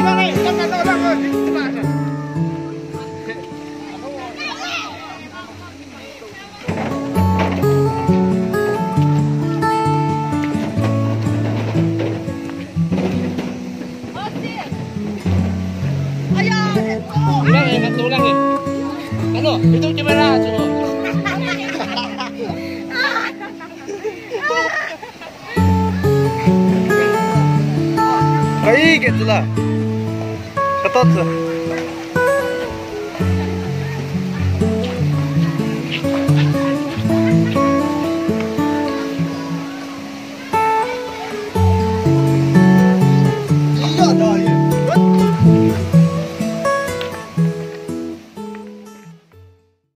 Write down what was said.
Ulang ya. Halo, itu kamera coba. Ay, gitu lah. Ketot.